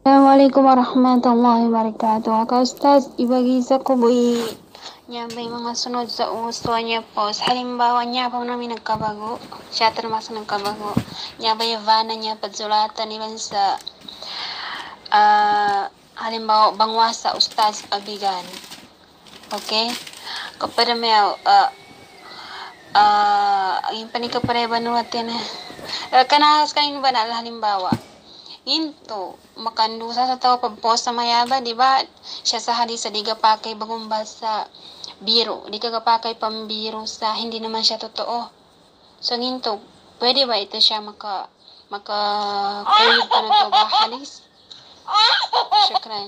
Assalamualaikum warahmatullahi wabarakatuh. Kak Ustaz, ibagi ko bui niya may mga sunod sa uso niya po. Halimbawa niya po namin nagkabago. Siya termasuk nagkabago. Niya ba yung vana niya pagsulatan nila sa halimbawa bangwasa Ustaz abigan. Okay? Kepada may yung panikapareba natin. Kanahas kayo ba na halimbawa? Into, makandusa sa tao pagpost sa mayaba, di ba? Siya sa hadis sa diga pakay bagong basa biro. Di ka kapakay pambiro sa hindi naman siya totoo. So, into, pwede ba ito siya kuyog pa na ito ba hadis? Syukran.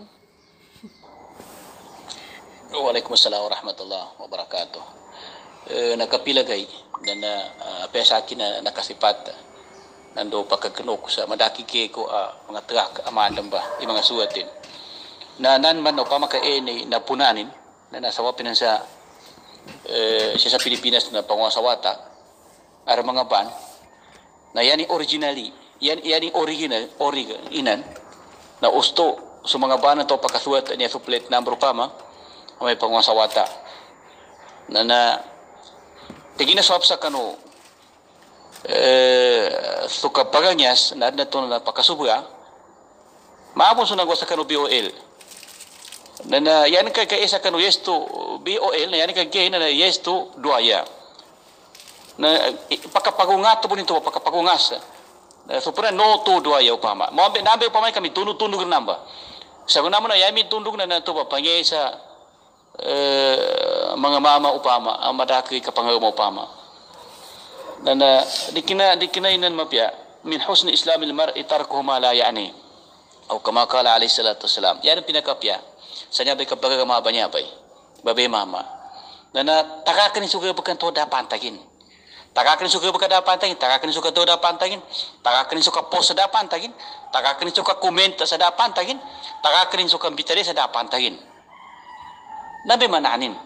Waalaikumsalam warahmatullahi wabarakatuh. Nakapilagay na pesa akin na nakasipat nando pagkakanok sa madaki ko mga truck amadam ba yung mga suwatin na nan man o pamakaini na punanin na nasawapin sa siya sa Pilipinas na pangwasawata ara mga ban na yan originally yan original inan na usto sa mga ban na to pagkasuwat niya sa plate number pama may pangwasawata na tigina swap sa kano suka paganyas na to na pakasubuya maapon sunang sa kanu BOL na yan kay isa kanu yes to BOL na yan kay na yes to duaya na pakapagungat po nito pakapagungas so pura no to duaya upama mo nabe upama kami tundug namba sa kunamo na yami tundug na to pangay sa mga mama upama ang madaki kapangamo upama na dikina inan mapya min husni islamil mar'i tarkuhu ma la ya'ni o kama qala alayhi salatu wasalam yan ang pinakapya sa niya bay kapag maba niya bay babe mama na takakan suka bukan to da pantagin takakan suka bukan da pantagin takakan suka to da pantagin takakan suka post da pantagin takakan suka comment sa da pantagin takakan suka bitare sa da pantagin nabe mananin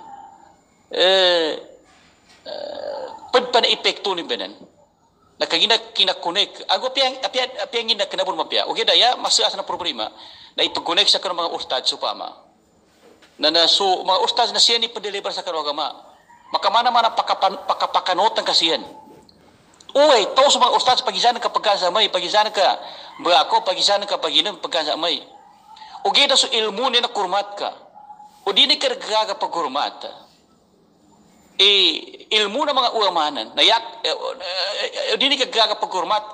pan epekto ni benan nakagina kinakonek ako piang ina kanabon mapya okay daya masa na problema na ipag-connect sa kanong mga ustad supama na so mga ustad na siya ni pa-deliver sa kanong agama makamana man pakapakanot ng kasiyan uy to sa mga ustad pagisan ka pagkasamay pagisan ka ba ako pagisan ka paginom pagkasamay okay da so ilmu ni na kurmat ka o di ni kargaga pagkurmat ilmu ng mga ulamanan na dini kagaga pagkurmat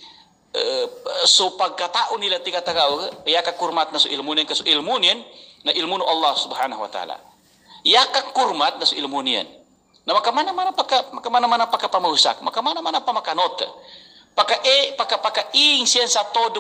so pagkatao nila tikatagaw yaka kurmat na so ilmu niyan na ilmu ng Allah subhanahu wa ta'ala yaka kurmat na so ilmu niyan na makamana pagkapamahusak makamana pamakanot paka ing siyan sa todo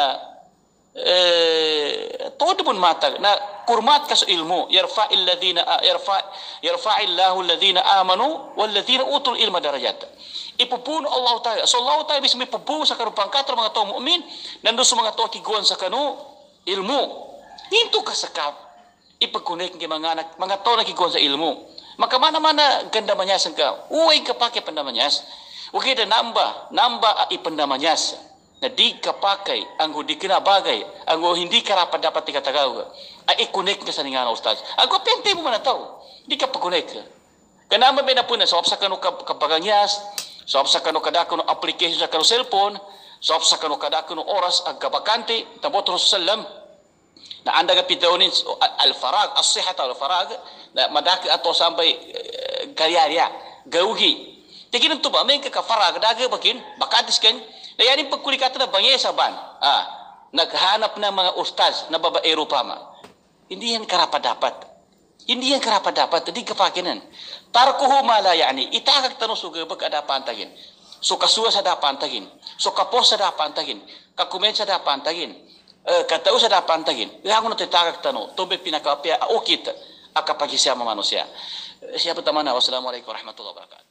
mun matag na kurmat ka sa ilmu yarfa'illahu alladhina amanu walladhina utul ilma darajat ipupuno Allah Ta'ala so Allah Ta'ala mismo ipupuno sa karupang katro mga tao mu'min nando sa mga tao kiguan sa kanu ilmu hinto ka sa kap ipagkunik ng mga tao na kiguan sa ilmu makamana ganda manyasan ka uway ka pa kaya pandamanyas okay na namba ipandamanyas na di kapakay ang hindi kinabagay ang hindi karapat dapat ikatagaw ay i-connect ka sa nga na ustad ang pente mo man na tao di ka pa-connect kanama may napunan sa sa kanu kapaganyas sa kanu kadako no application sa kanu cellphone sa kanu kadako no oras ang kabakante tabot Rasulullah na anda ka pitawnin al-farag as-sihat al-farag na madaki ato sambay karyarya gawgi tiginan to ba may kakafarag daga bakin bakatis kan na yanin pagkulikata na bangye sa ban naghanap na mga ustaz na babaero pa ma hindi yan karapat-dapat hindi kapakinan tarkuhu mala yani itakag tanong suga pagkadapantagin so kasuwa sa dapantagin so kapos sa dapantagin kakumen sa dapantagin katao sa dapantagin ihango na itakag tanong tobe pinakapya ukit akapagisya mamanusya siya pataman na wassalamualaikum warahmatullahi wabarakatuh